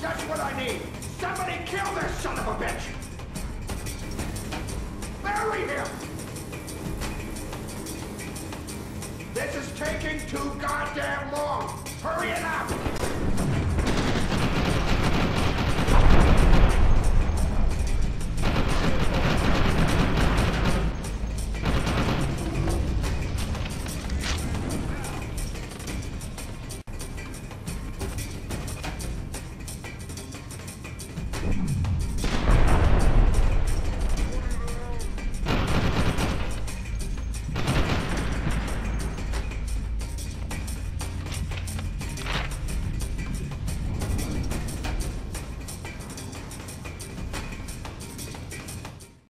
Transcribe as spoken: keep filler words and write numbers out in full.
That's what I need! Somebody kill this son of a bitch! Bury him! This is taking too goddamn long!